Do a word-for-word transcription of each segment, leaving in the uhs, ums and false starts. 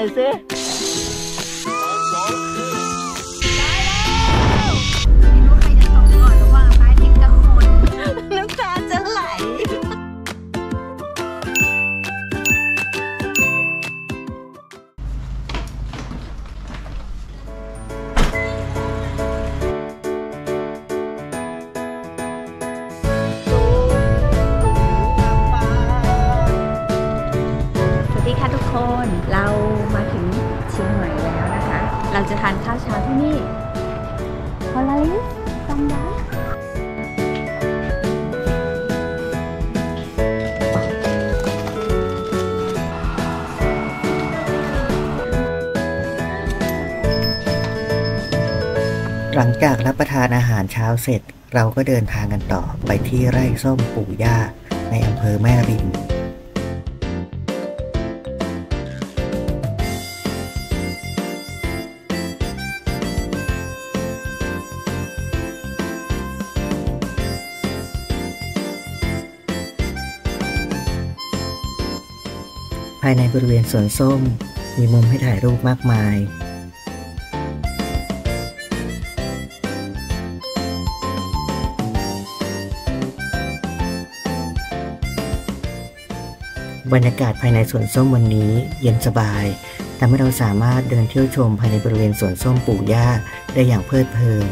อยสิน้ำตาจะไหลเรามาถึงเชียงใหม่แล้วนะคะเราจะทานข้าวเช้าที่นี่พอลาลิสจำได้หลังจากรับประทานอาหารเช้าเสร็จเราก็เดินทางกันต่อไปที่ไร่ส้มปู่ย่าในอำเภอแม่ริมภายในบริเวณสวนส้มมีมุมให้ถ่ายรูปมากมายบรรยากาศภายในสวนส้มวันนี้เย็นสบายทำให้เราสามารถเดินเที่ยวชมภายในบริเวณสวนส้มปู่ย่าได้อย่างเพลิดเพลิน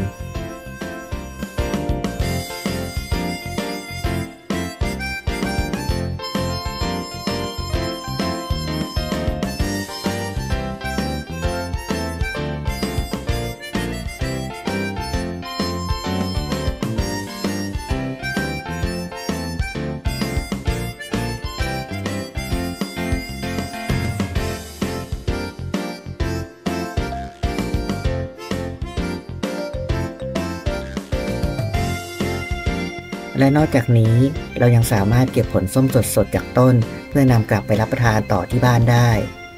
และนอกจากนี้เรายังสามารถเก็บผลส้มสดๆจากต้นเพื่อนำกลับไปรับประทานต่อที่บ้านได้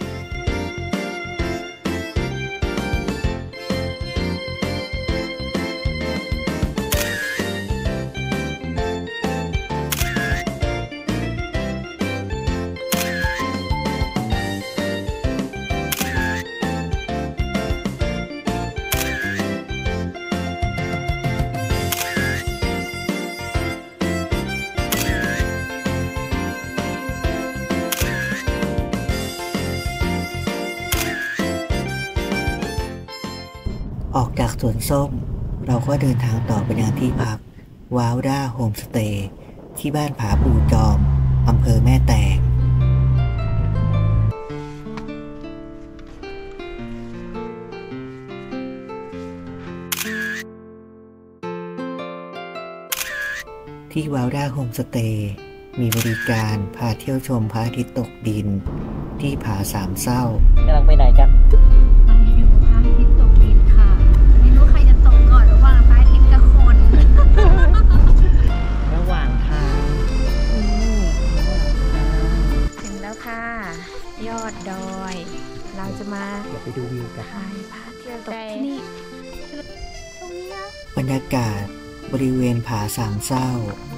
ออกจากสวนส้มเราก็เดินทางต่อไปยังที่พักวาวด้าโฮมสเตย์ที่บ้านผาปูจอมอำเภอแม่แตงที่วาวด้าโฮมสเตย์มีบริการพาเที่ยวชมพระอาทิตย์ตกดินที่ผาสามเศร้ากำลังไปไหนจ๊ะยอดดอยเราจะมาเดี๋ยวไปดูวิวกันถ่ายพระอาทิตย์ตกที่นี่ตรงนี้บรรยากาศบริเวณผาสามเศร้า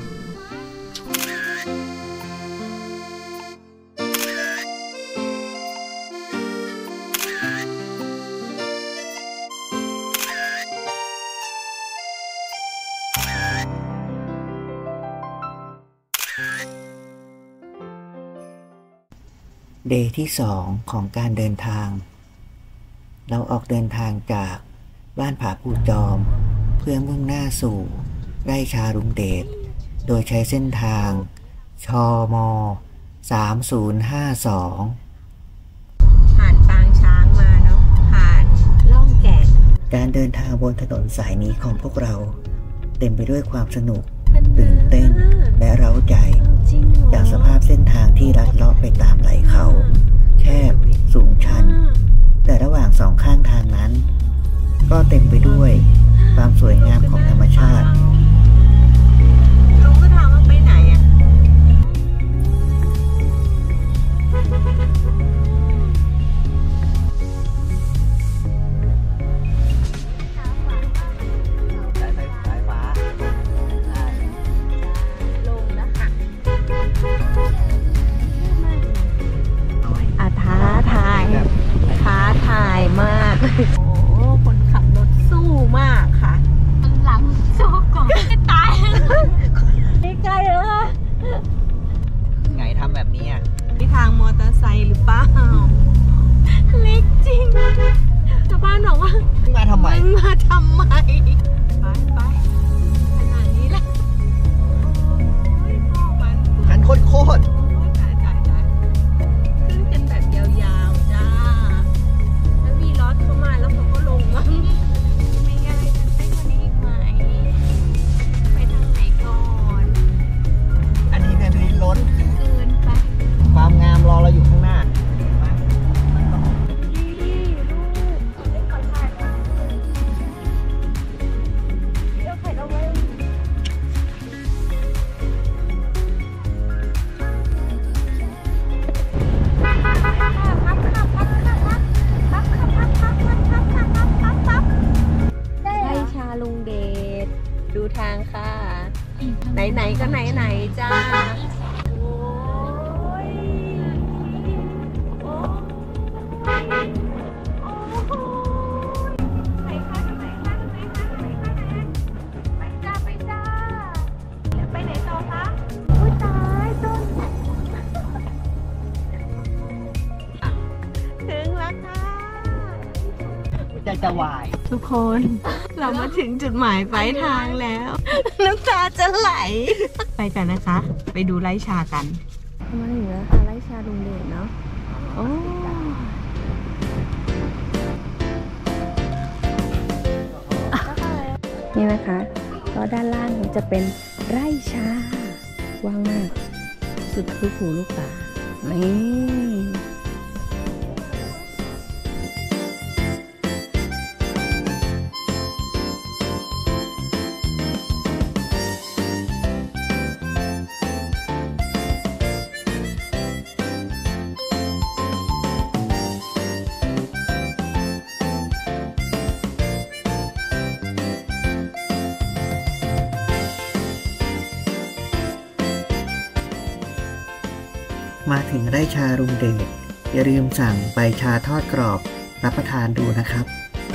เดย์ที่สองของการเดินทางเราออกเดินทางจากบ้านผาปูจอมเพื่อมุ่งหน้าสู่ไร่ชารุงเดชโดยใช้เส้นทางชมสามศูนย์ห้าสองผ่านปางช้างมาเนาะผ่านล่องแก่งการเดินทางบนถนนสายนี้ของพวกเราเต็มไปด้วยความสนุกตื่นเต้นและเร้าใจจากสภาพเส้นทางที่ลัดเลาะไปตามไหล่เขาแคบสูงชันแต่ระหว่างสองข้างทางนั้นก็เต็มไปด้วยความสวยงามของธรรมชาติลุงก็ถามว่าไปไหนอ่ะอางค่ะไหนๆก็ไหนๆจ้าจะจะวายทุกคนเรามาถึงจุดหมายปลายทางแล้วน้ำตาจะไหลไปกันนะคะ ไปดูไร่ชากันมาถึงแล้วค่ะไร่ชาลุงเดชเนาะโอ้นี่นะคะก็ด้านล่างจะเป็นไร่ชากว้างมากสุดลูกหูลูกตานี่มาถึงไร่ชาลุงเดชอย่าลืมสั่งใบชาทอดกรอบรับประทานดูนะครับ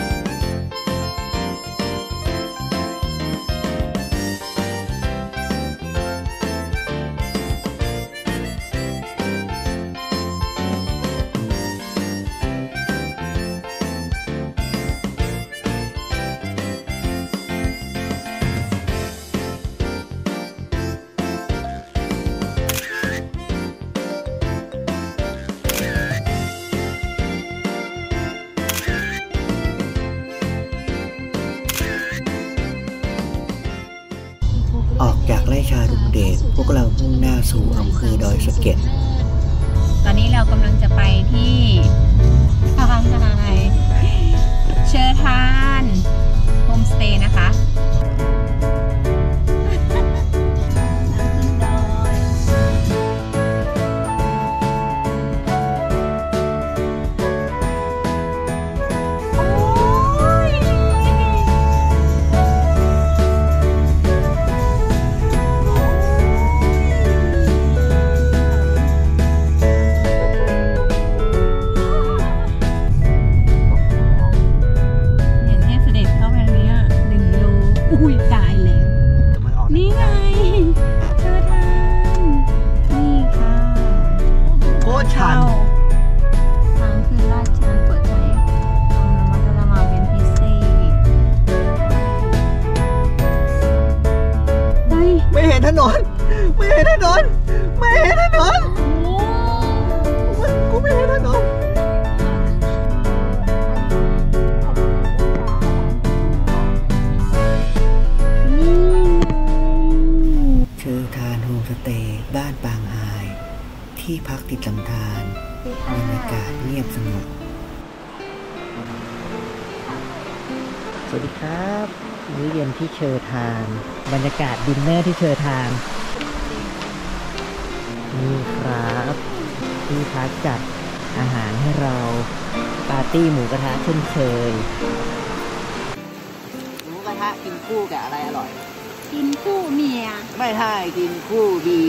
ออกจากไร่ชาลุงเดชพวกเรามุ่งหน้าสู่อำเภอดอยสะเก็ดตอนนี้เรากำลังจะไปที่อะไรเชอร์ทานโฮมสเตย์นะคะไม่เห็นถนนไม่เห็นถนนไม่เห็นถนนกูไม่เห็นถนนเชอทานโฮมสเตย์บ้านปางไฮที่พักติดลำธารบรรยากาศเงียบสงบสวัสดีครับมื้อเย็นที่เชอทานบรรยากาศดินเนอร์ที่เชอทานนี่ครับที่พักจัดอาหารให้เราปาร์ตี้หมูกระทะเช่นเคยหมูกระทะกินคู่กับอะไรอร่อยกินคู่เมียไม่ใช่กินคู่บี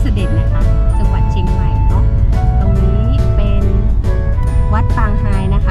วัดปางไฮนะคะ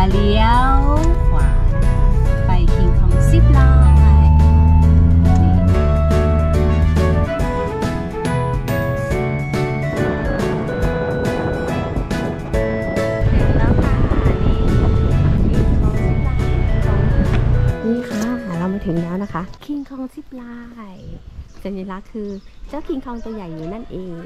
จะเลี้ยวขวานะคะไปคิงคองซิปไลน์ถึงแล้วนะคะคิงคองซิปไลน์สัญลักษณ์คือเจ้าคิงคองตัวใหญ่อยู่นั่นเอง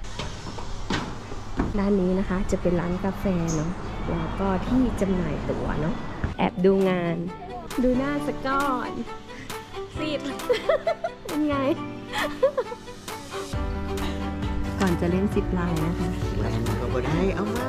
ด้านนี้นะคะจะเป็นร้านกาแฟเนาะแล้วก็ที่จำหน่ายตั๋วเนาะแอบดูงานดูหน้าสะก้อนซีดเป็นไงก่อนจะเล่นซิปไลน์นะคะแลนก็บ่ได้เอามา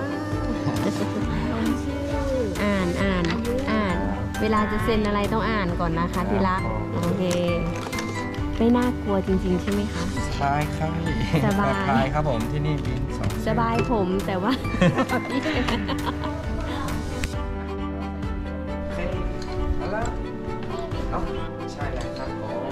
อ่านอ่านอ่านเวลาจะเซ็นอะไรต้องอ่านก่อนนะคะที่รักโอเคไม่น่ากลัวจริงๆใช่ไหมคะใช่ครับสบายครับผมที่นี่บินสองสบายผมแต่ว่าแล้วเอ้าใช่แล้วครับผม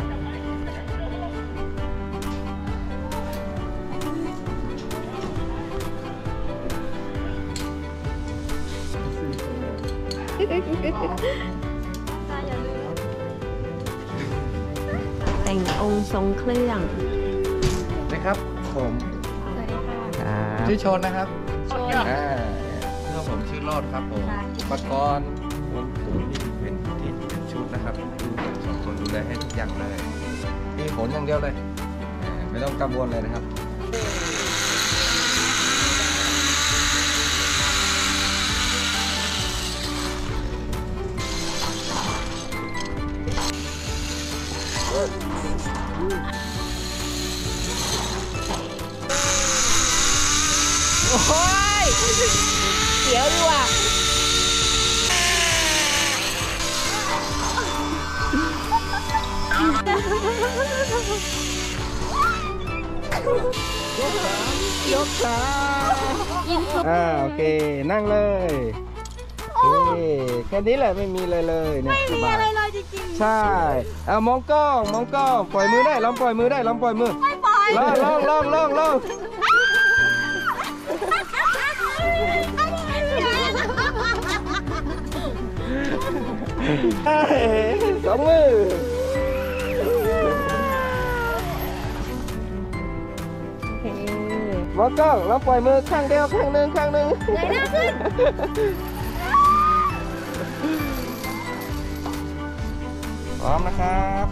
แต่งองค์ทรงเครื่องนะครับผมสวัสดีค่ะชื่อชนนะครับชนอ่าเพื่อนผมชื่อโรดครับผมอุปกรณ์วงตุ๋นนี่เป็นที่เป็นชุดนะครับสองคนดูแลให้ทุกอย่างเลยที่ผลอย่างเดียวเลยไม่ต้องกังวลเลยนะครับโอ้ยเสียวดีว่ะยกขาอ่าโอเคนั่งเลยโอเคแค่นี้แหละไม่มีเลยเลยไม่มีอะไรเลยจริงๆใช่เอามองกล้องมองกล้องปล่อยมือได้ลองปล่อยมือได้ลองปล่อยมือไม่ปล่อยลองลองลองลองลองสองมือมองกล้องลองปล่อยมือข้างเดียวข้างหนึ่งข้างหนึ่งเงยหน้าขึ้นพร้อมนะครับ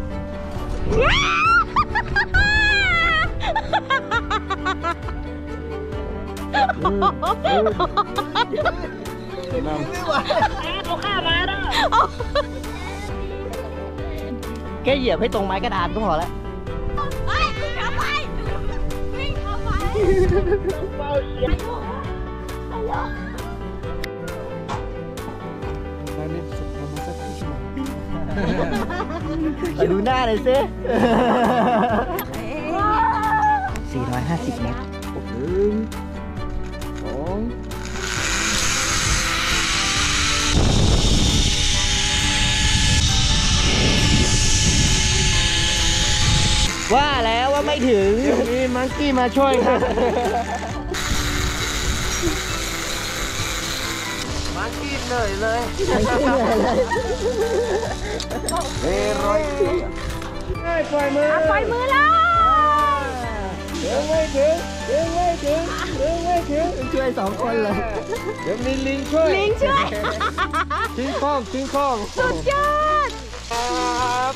นำไม่ไหวเขาฆ่ามาแล้วแค่เหยียบให้ตรงไม้กระดานก็พอแล้วไปเข้าไปวิ่งเข้าไปเบาเสียงไปดูหน้าเลยซิสี่ร้อยห้าสิบเมตรหนึ่งสองว่าแล้วว่าไม่ถึงมีมังกี้มาช่วยครับมังกี้เหนื่อยเลยมังกี้เหนื่อยเลยเฮ้ยร้อยปล่อยมือปล่อยมือแล้วเดี๋ยวไม่ถึงเดี๋ยวไม่ถึงเดี๋ยวไม่ถึงช่วยสองคนเลยเดี๋ยวมีลิงช่วยลิงช่วยทิ้งข้องทิ้งข้องสุดยอดครับ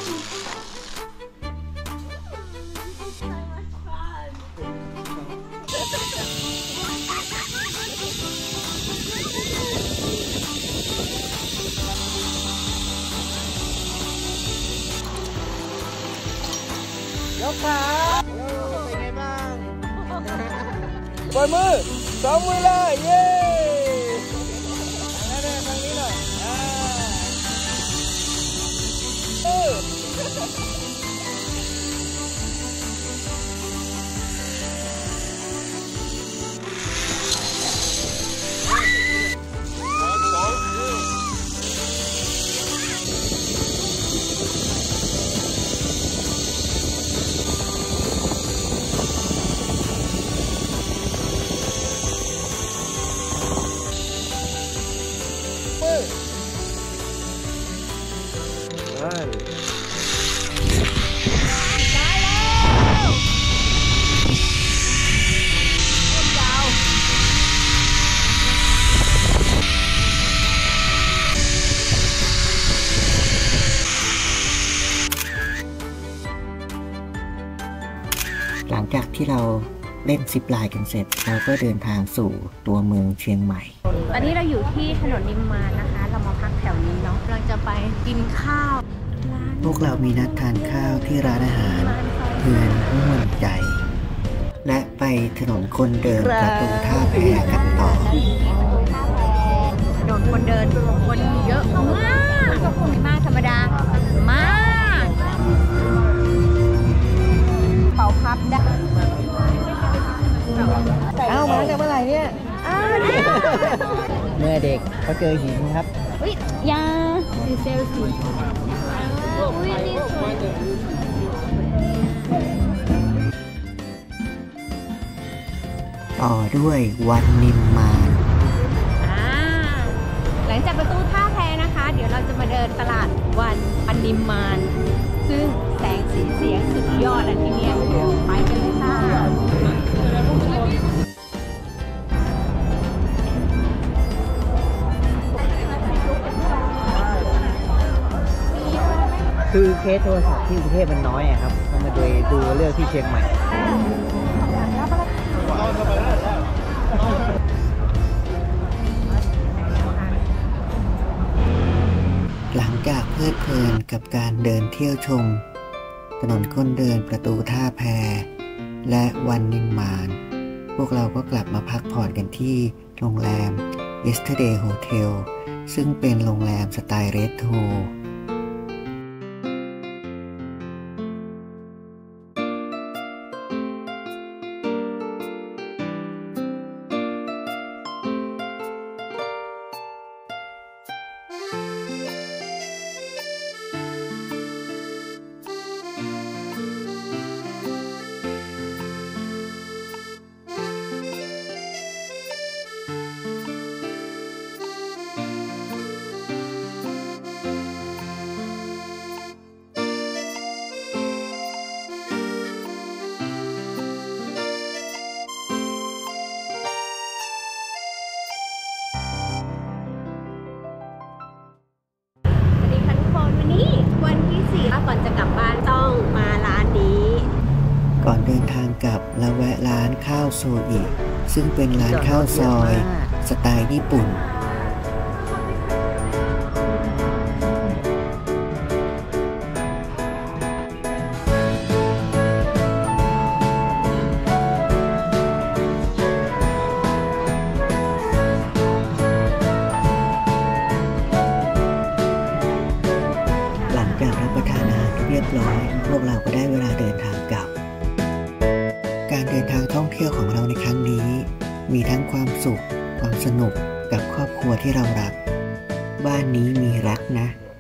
ยกขาเป็นไงบ้างปล่อยมือสองมือเลยเย้ทางนี้ทางนี้หน่อยอ่าเออหลังจากที่เราเล่นซิปไลน์กันเสร็จเราก็เดินทางสู่ตัวเมืองเชียงใหม่ตอนนี้เราอยู่ที่ถนนนิมมานนะคะ เรามาพักแถวนี้เนาะเราจะไปกินข้าวร้านพวกเรามีนัดทานข้าวที่ร้านอาหารเพื่อนม่วนใจ และไปถนนคนเดินประตูท่าแพกันต่อถนนคนเดินคนเยอะมากไม่มากธรรมดามากเป่าพับได้เอ้ามาจากเมื่อไหร่เนี่ยอ้าวเมื่อเด็กเขาเจอหินครับอุ้ยยาเซลฟี่อุ้ยนี่สวยต่อด้วยวันนิมมานอ่าหลังจากประตูท่าแพนะคะ เดี๋ยวเราจะมาเดินตลาดวันปันนิมมานซึ่งแสงสีเสียงสุดยอดอ่ะที่เนี่ยไปกันเลยค่ะคือเคสโทรศัพท์ที่กรุงเทพมันน้อยอะครับมันมาโดยดูเลือกที่เชียงใหม่ หลังจากเพลิดเพลินกับการเดินเที่ยวชมถนนคนเดินประตูท่าแพและวันนิมมานพวกเราก็กลับมาพักผ่อนกันที่โรงแรม Yesterday Hotel ซึ่งเป็นโรงแรมสไตล์เรโทรก่อนจะกลับบ้านต้องมาร้านนี้ก่อนเดินทางกลับเราแวะร้านข้าวโซอิซึ่งเป็นร้านข้าวซอยสไตล์ญี่ปุ่นจากรับประทานอาหารเรียบร้อยพวกเราก็ได้เวลาเดินทางกลับการเดินทางท่องเที่ยวของเราในครั้งนี้มีทั้งความสุขความสนุกกับครอบครัวที่เรารักบ้านนี้มีรักนะ